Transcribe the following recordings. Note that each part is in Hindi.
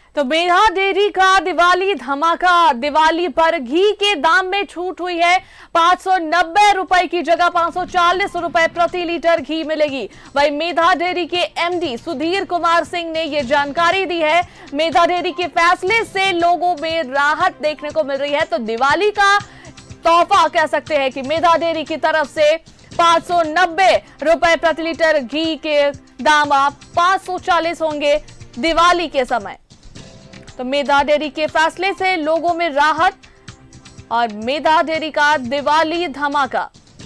तो मेधा डेयरी का दिवाली धमाका। दिवाली पर घी के दाम में छूट हुई है। 590 रुपए की जगह 540 रुपए प्रति लीटर घी मिलेगी। वहीं मेधा डेयरी के एमडी सुधीर कुमार सिंह ने ये जानकारी दी है। मेधा डेयरी के फैसले से लोगों में राहत देखने को मिल रही है। तो दिवाली का तोहफा कह सकते हैं कि मेधा डेयरी की तरफ से 590 रुपए प्रति लीटर घी के दाम अब 540 होंगे दिवाली के समय। तो मेधा डेयरी के फैसले से लोगों में राहत और मेधा डेयरी का दिवाली धमाका।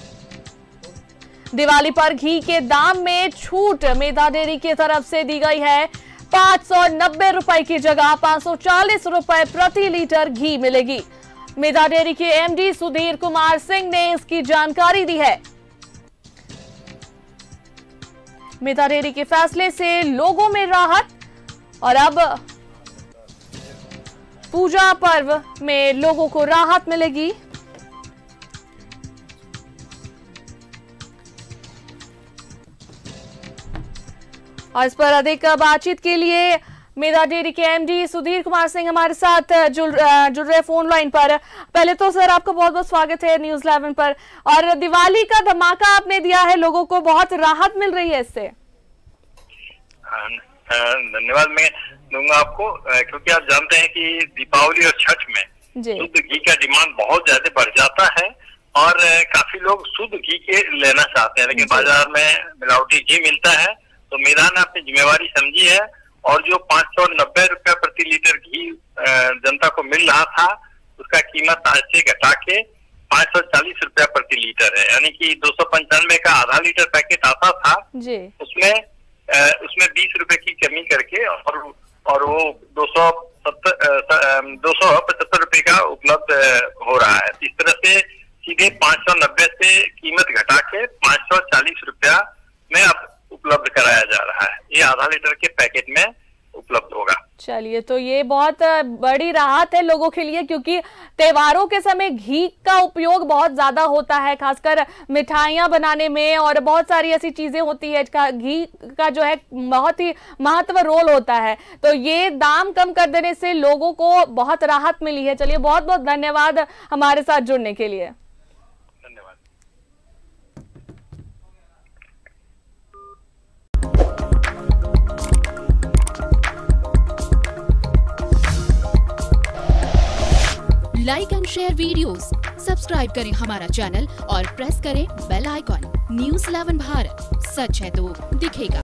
दिवाली पर घी के दाम में छूट मेधा डेयरी की तरफ से दी गई है। 590 रुपए की जगह 540 रुपए प्रति लीटर घी मिलेगी। मेधा डेयरी के एमडी सुधीर कुमार सिंह ने इसकी जानकारी दी है। मेधा डेयरी के फैसले से लोगों में राहत और अब पूजा पर्व में लोगों को राहत मिलेगी। और इस पर अधिक बातचीत के लिए मेधा डेयरी के एमडी सुधीर कुमार सिंह हमारे साथ जुड़ रहे फोन लाइन पर। पहले तो सर आपका बहुत बहुत स्वागत है न्यूज़ 11 पर। और दिवाली का धमाका आपने दिया है, लोगों को बहुत राहत मिल रही है इससे। धन्यवाद मैं दूंगा आपको, क्योंकि आप जानते हैं कि दीपावली और छठ में शुद्ध घी का डिमांड बहुत ज्यादा बढ़ जाता है और काफी लोग शुद्ध घी के लेना चाहते हैं, लेकिन बाजार में मिलावटी घी मिलता है। तो मेधा ने अपनी जिम्मेवारी समझी है और जो 590 रुपया प्रति लीटर घी जनता को मिल रहा था उसका कीमत आज से घटा के 540 रुपया प्रति लीटर है। यानी कि 295 का आधा लीटर पैकेट आता था उसमें 20 रुपए की कमी करके और वो 275 रुपए का उपलब्ध हो रहा है। इस तरह से सीधे 590 से कीमत घटा के 540 रुपया में अब उपलब्ध कराया जा रहा है। ये आधा लीटर के पैकेट में उपलब्ध होगा। चलिए, तो ये बहुत बड़ी राहत है लोगों के लिए, क्योंकि त्योहारों के समय घी का उपयोग बहुत ज्यादा होता है, खासकर मिठाइयां बनाने में और बहुत सारी ऐसी चीजें होती है। घी का जो है बहुत ही महत्व रोल होता है। तो ये दाम कम कर देने से लोगों को बहुत राहत मिली है। चलिए, बहुत बहुत धन्यवाद हमारे साथ जुड़ने के लिए। Like and share videos, subscribe करें हमारा चैनल और प्रेस करें बेल आइकॉन। न्यूज़ 11 भारत, सच है तो दिखेगा।